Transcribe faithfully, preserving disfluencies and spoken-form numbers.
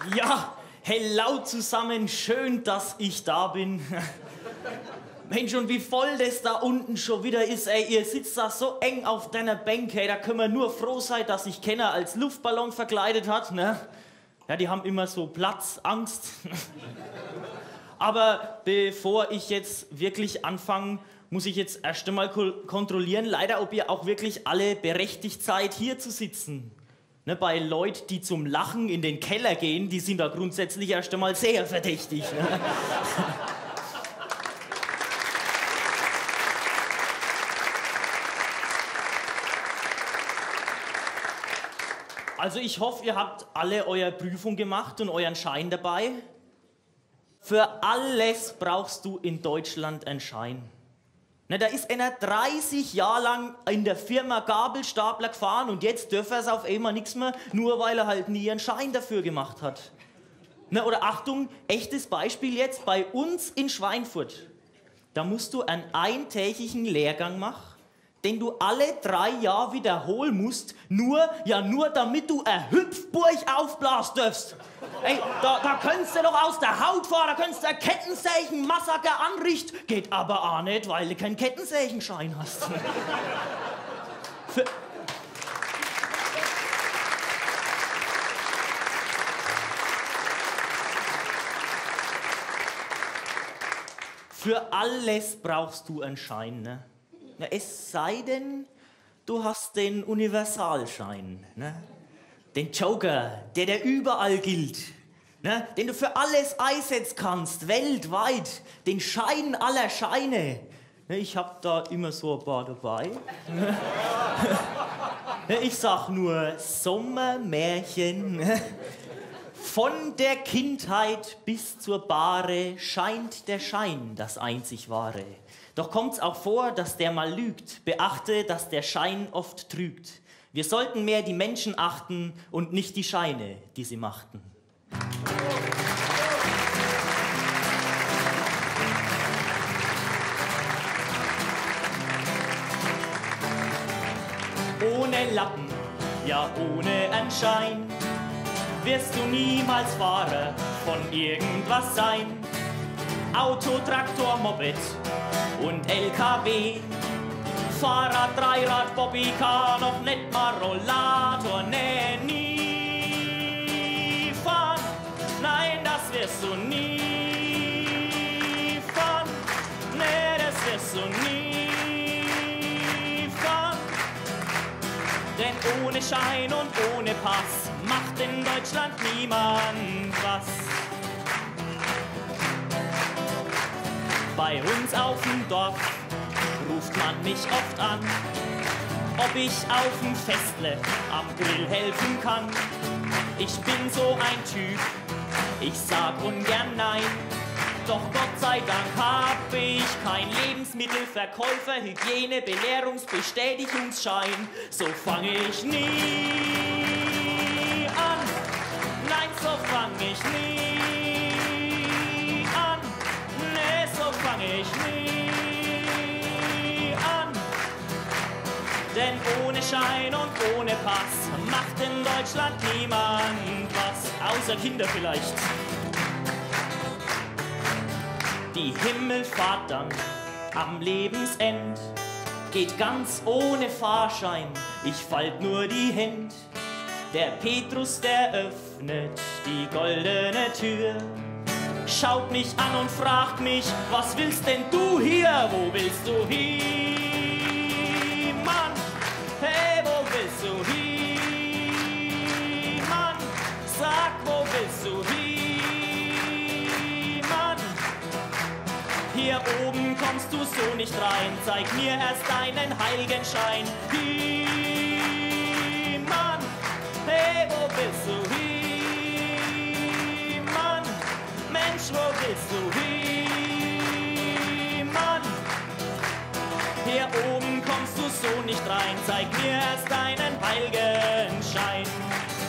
Ja, hello zusammen, schön, dass ich da bin. Mensch, und wie voll das da unten schon wieder ist, ey. Ihr sitzt da so eng auf deiner Bänke, ey. Da können wir nur froh sein, dass sich keiner als Luftballon verkleidet hat, ne? Ja, die haben immer so Platzangst. Aber bevor ich jetzt wirklich anfange, muss ich jetzt erst einmal kontrollieren, leider, ob ihr auch wirklich alle berechtigt seid, hier zu sitzen. Ne, bei Leuten, die zum Lachen in den Keller gehen, die sind da grundsätzlich erst einmal sehr verdächtig. Ne? Also ich hoffe, ihr habt alle eure Prüfung gemacht und euren Schein dabei. Für alles brauchst du in Deutschland einen Schein. Na, da ist einer dreißig Jahre lang in der Firma Gabelstapler gefahren und jetzt dürfen er es auf einmal nichts mehr, nur weil er halt nie einen Schein dafür gemacht hat. Na, oder Achtung, echtes Beispiel jetzt, bei uns in Schweinfurt. Da musst du einen eintägigen Lehrgang machen, den du alle drei Jahre wiederholen musst, nur, ja nur damit du eine Hüpfburg aufblasen darfst. Ey, da, da könntest du doch aus der Haut fahren, da könntest du ein Kettensägen-Massaker anrichten. Geht aber auch nicht, weil du keinen Kettensägenschein hast. Für Für alles brauchst du einen Schein, ne? Na, es sei denn, du hast den Universalschein, ne? Den Joker, der der überall gilt, ne? Den du für alles einsetzen kannst, weltweit, den Schein aller Scheine. Ne, ich hab da immer so ein paar dabei. Ne, ich sag nur Sommermärchen. Ne? Von der Kindheit bis zur Bahre scheint der Schein das einzig Wahre. Doch kommt's auch vor, dass der mal lügt. Beachte, dass der Schein oft trügt. Wir sollten mehr die Menschen achten und nicht die Scheine, die sie machten. Ohne Lappen, ja ohne einen Schein, wirst du niemals Fahrer von irgendwas sein. Auto, Traktor, Moped und L K W, Fahrrad, Dreirad, Bobbycar, noch nicht mal Rollator, nee, nie fahren, nein, das wirst du nie fahren, nee, das wirst du nie fahren, denn ohne Schein und ohne Pass macht in Deutschland niemand was. Bei uns auf dem Dorf ruft man mich oft an, ob ich auf dem Festle am Grill helfen kann. Ich bin so ein Typ, ich sag ungern nein, doch Gott sei Dank hab ich kein Lebensmittelverkäufer, Hygiene, Belehrungsbestätigungsschein. So fange ich nie an, nein, so fang ich nie an, nee, so fang ich nie an. Denn ohne Schein und ohne Pass macht in Deutschland niemand was, außer Kinder vielleicht. Die Himmelfahrt dann am Lebensend geht ganz ohne Fahrschein, ich falt nur die Hände. Der Petrus, der öffnet die goldene Tür, schaut mich an und fragt mich, was willst denn du hier? Wo willst du hin, Mann? Hey, wo willst du hin, Mann? Sag, wo willst du hin, Mann? Hier oben kommst du so nicht rein, zeig mir erst deinen Heiligenschein. Hin, Mann, hey, wo willst du hin, Mann? Mensch, wo willst du hin, Mann? Hier oben kommst du so nicht rein, zeig mir erst deinen Heiligenschein.